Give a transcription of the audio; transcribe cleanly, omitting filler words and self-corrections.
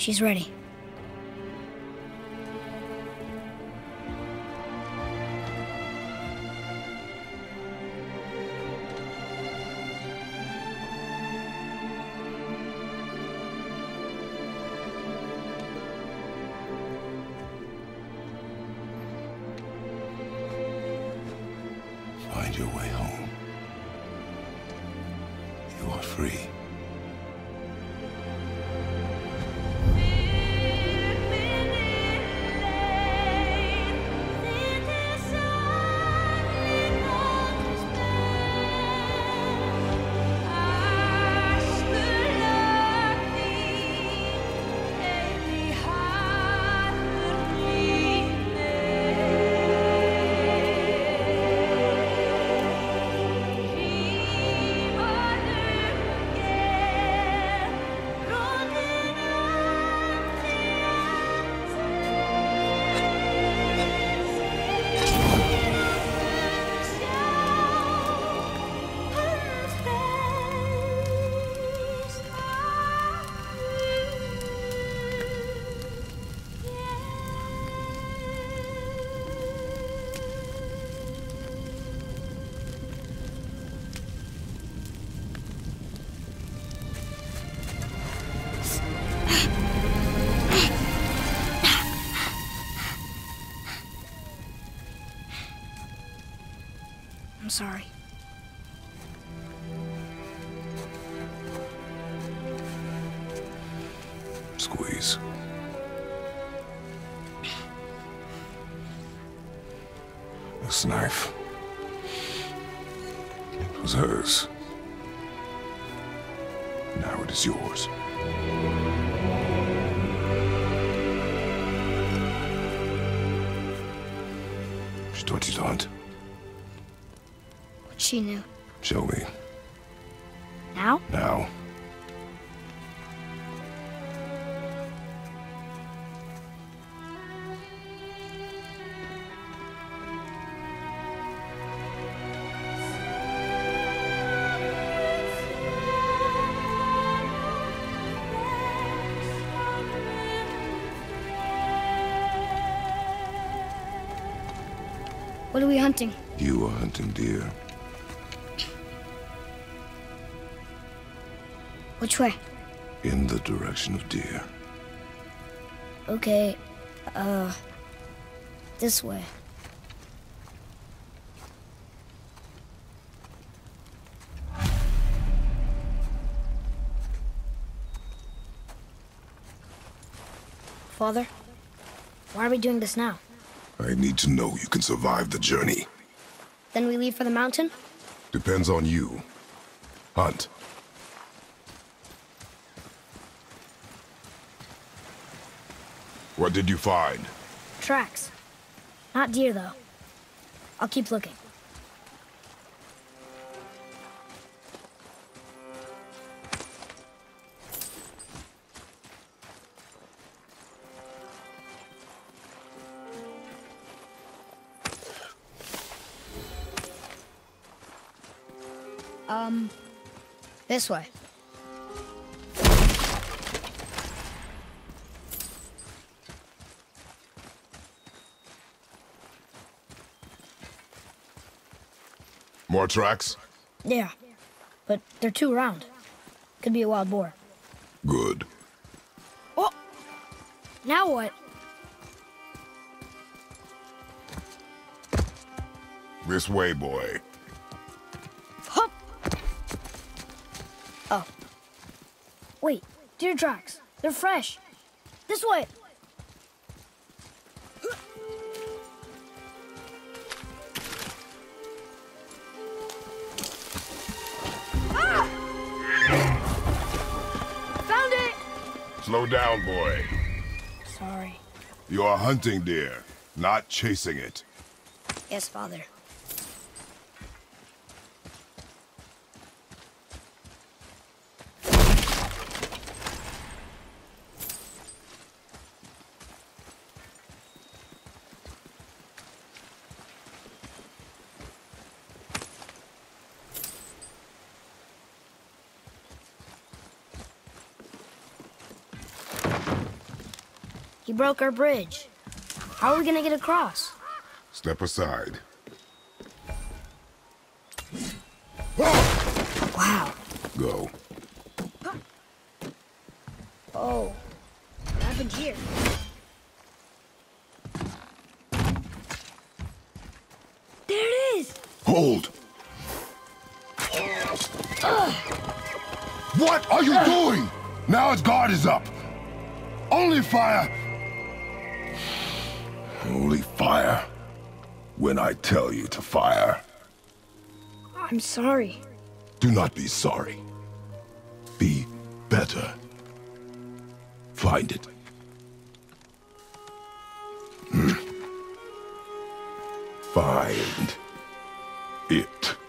She's ready. Find your way home. You are free. I'm sorry. Squeeze. This knife. It was hers. Now it is yours. She taught you to hunt. What she knew. Show me. Now? Now. What are we hunting? You are hunting deer. Which way? In the direction of deer. Okay, this way. Father, why are we doing this now? I need to know you can survive the journey. Then we leave for the mountain? Depends on you. Hunt. What did you find? Tracks. Not deer, though. I'll keep looking. This way. More tracks? Yeah, but they're too round. Could be a wild boar. Good. Oh! Now what? This way, boy. Hup! Oh. Wait, deer tracks. They're fresh. This way! Slow down, boy. Sorry. You are hunting deer, not chasing it. Yes, Father. He broke our bridge. How are we gonna get across? Step aside. Wow. Go. Oh. What happened here? There it is! Hold! What are you doing? Now its guard is up. Only fire. Only fire. When I tell you to fire. I'm sorry. Do not be sorry. Be better. Find it. Find it.